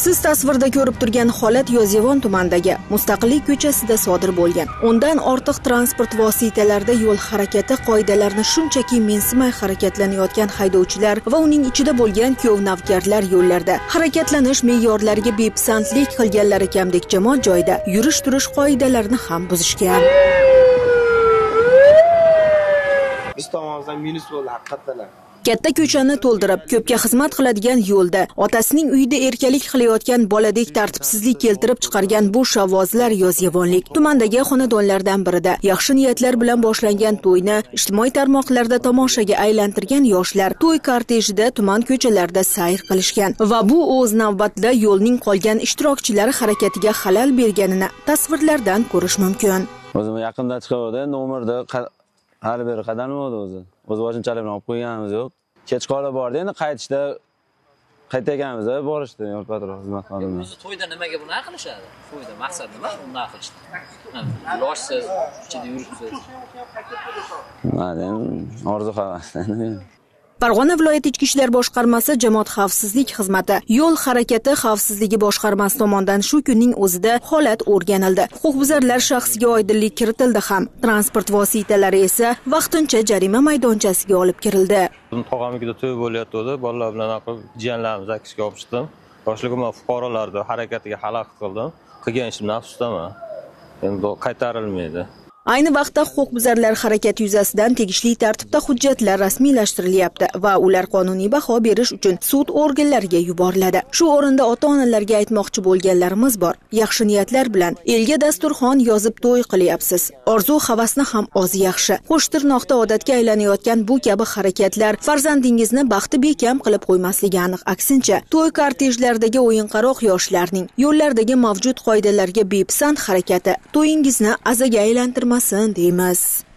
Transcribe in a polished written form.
Siz tasvirda ko'rib turgan holat Yozyovon tumanidagi Mustaqillik ko'chasida sodir bo'lgan. O'ndan ortiq transport vositalarida yo'l harakati qoidalarini shunchaki mensimay harakatlanayotgan haydovchilar va uning ichida bo'lgan kuyov-navkarlar yo'llarda harakatlanish me'yorlariga bepisandlik qilganlari kamdek jamoat joyida yurish-turish qoidalarini ham buzishgan. Biz tomonimizdan minus bo'ldi haqiqatan. Katta ko'chani to'ldirib, ko'pga xizmat qiladigan yo'lda otasining uyida erkalik qilayotgan boladek tartibsizlik keltirib chiqargan bu shavvozlar yozyovonlik. Tumandagi xonadonlardan birida yaxshi niyatlar bilan boshlangan to'yni ijtimoiy tarmoqlarda tomoshaga aylantirgan yoshlar to'y kortejida tuman ko'chalarida sayr qilishgan va bu o'z navbatida yo'lning qolgan ishtirokchilari harakatiga xalal berganini tasvirlardan ko'rish mumkin. O'zim yaqinda chiqadi, nomerda har bir qadam bo'ldi o'zi. O'z voshinchalik bilan olib qo'yganimiz yo'q. Kech qolib bordi, endi qaytishda qaytaganimizda borishdi yo'l patrul xizmat xodimlari. To'yda nimaga bunaqa qilishadi? To'yda maqsad nima? Bunaqa qilishdi. Yoshsiz, ichida yuribsiz. Mana orzu-havasdan. Farg'ona viloyat ichki ishlar boshqarmasi jamoat xavfsizlik xizmati yo'l harakati xavfsizligi boshqarmasi tomonidan shu kunning o'zida holat o'rganildi. Huquqbuzarlar shaxsiga oydinlik kiritildi ham. Transport vositalari esa vaqtincha jarima maydonchasiga olib kirildi. Tog'amnikida to'y bo'layotdi, bolalar bilan jiyanlarimiz aksga olib chiqdim. Yoshligim fuqarolarni harakatiga xalaqit qildim. Qilgan ishimdan afsusdaman. Endi qaytarilmaydi. Ayni vaqtda huquqbuzarlar harakati yuzasidan tegishli tartibda hujjatlar rasmiylashtirilyapti va ular qonuniy baho berish uchun sud organlariga yuboriladi. Shu o'rinda ota-onalarga aytmoqchi bo'lganlarimiz bor. Yaxshi niyatlar bilan elga dasturxon yozib to'y qilyapsiz. Orzu-havasni ham oz yaxshi. Qo'shtirnoqda odatga aylanayotgan bu kabi harakatlar farzandingizni baxti bekam qilib qo'ymasligi aniq. Aksincha, to'y kortejlaridagi o'yinqaroq yoshlarning yo'llardagi mavjud qoidalarga bepisand harakati to'yingizni azaga aylantirmasin deymiz.